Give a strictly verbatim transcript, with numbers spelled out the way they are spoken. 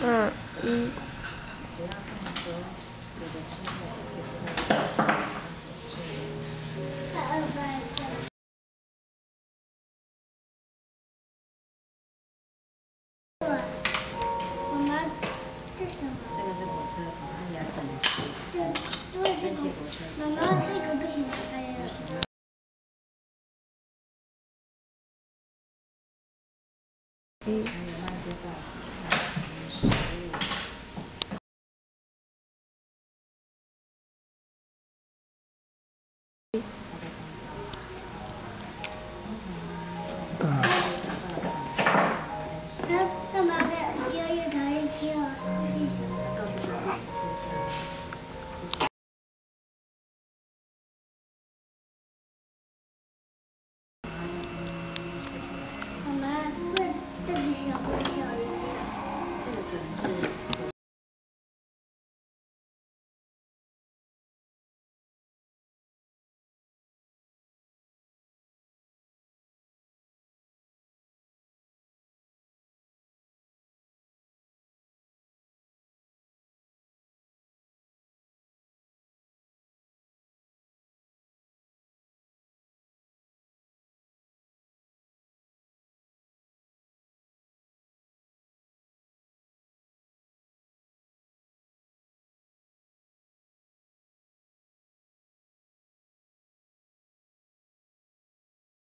二一。 妈妈，这什么？这个是火车，它也要整齐。对，因为这个，妈妈这个不行拍了。 嗯。 还有那些造型，还有食物。他干嘛的？越来越讨厌听了。妈妈，问这个小不小的？这个可能是。